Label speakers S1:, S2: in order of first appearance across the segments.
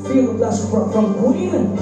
S1: Feel the blast from Queen.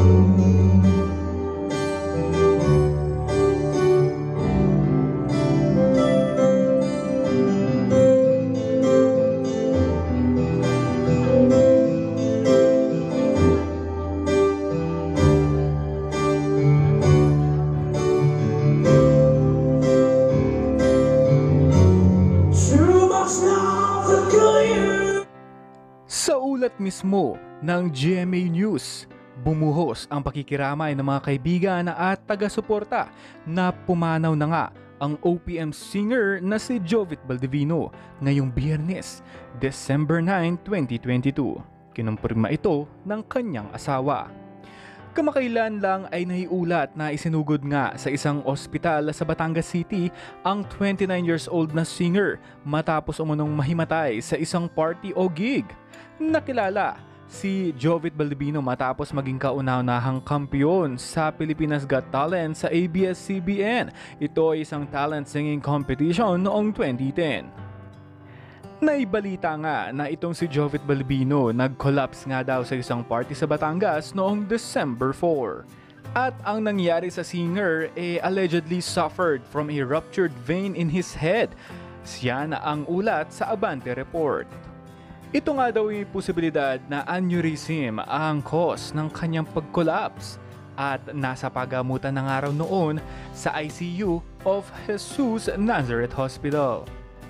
S2: Sa ulat mismo ng GMA News, bumuhos ang pakikiramay ng mga kaibigan at taga-suporta na pumanaw na nga ang OPM singer na si Jovit Baldivino ngayong Biyernes, December 9, 2022. Kinumpirma ito ng kanyang asawa. Kamakailan lang ay naiulat na isinugod nga sa isang ospital sa Batangas City ang 29 years old na singer matapos umunong mahimatay sa isang party o gig. Nakilala si Jovit Baldivino matapos maging kauna-unahang kampiyon sa Pilipinas Got Talent sa ABS-CBN. Ito ay isang talent singing competition noong 2010. Naibalita nga na itong si Jovit Baldivino nag-collapse nga daw sa isang party sa Batangas noong December 4. At ang nangyari sa singer allegedly suffered from a ruptured vein in his head. Siya na ang ulat sa Abante Report. Ito nga daw ay posibilidad na aneurysm ang cause ng kanyang pag-collapse at nasa pagamutan ng araw noon sa ICU of Jesus Nazareth Hospital.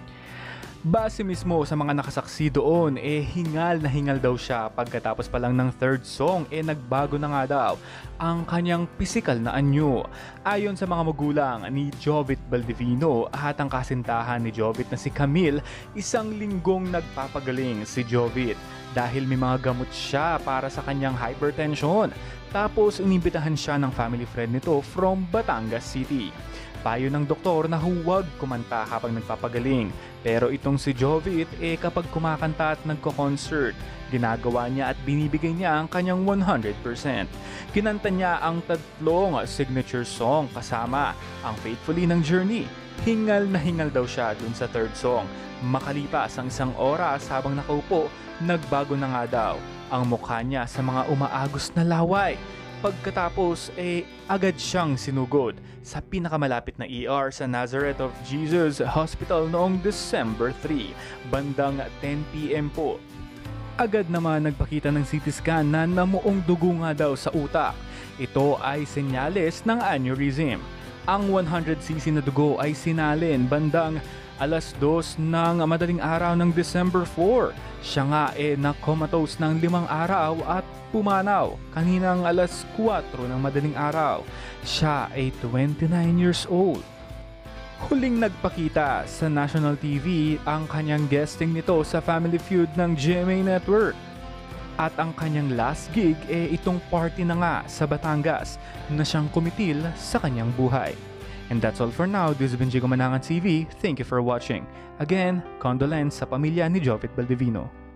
S2: Base mismo sa mga nakasaksi doon, hingal na hingal daw siya pagkatapos pa lang ng third song, nagbago na nga daw ang kanyang pisikal na anyo. Ayon sa mga magulang ni Jovit Baldivino at ang kasintahan ni Jovit na si Camille, isang linggong nagpapagaling si Jovit dahil may mga gamot siya para sa kanyang hypertension. Tapos inimbitahan siya ng family friend nito from Batangas City. Payo ng doktor na huwag kumanta habang nagpapagaling. Pero itong si Jovit kapag kumakanta at nagko-concert, ginagawa niya at binibigay niya ang kanyang 100%. Kinanta niya ang tatlong signature song kasama ang Faithfully ng Journey. Hingal na hingal daw siya dun sa third song. Makalipas ang isang oras habang nakaupo, nagbago na nga daw ang mukha niya sa mga umaagos na laway. Pagkatapos agad siyang sinugod sa pinakamalapit na ER sa Nazareth of Jesus Hospital noong December 3, bandang 10 PM po. Agad naman nagpakita ng CT scan na namuong dugo nga daw sa utak. Ito ay senyales ng aneurysm. Ang 100cc na dugo ay sinalin bandang alas 2 ng madaling araw ng December 4. Siya nga na-comatose ng 5 araw at pumanaw kaninang alas 4 ng madaling araw. Siya ay 29 years old. Huling nagpakita sa national TV ang kanyang guesting nito sa Family Feud ng GMA Network. At ang kanyang last gig itong party na nga sa Batangas na siyang kumitil sa kanyang buhay. And that's all for now. This has been Jigo Manangan TV. Thank you for watching. Again, condolence sa pamilya ni Jovit Baldivino.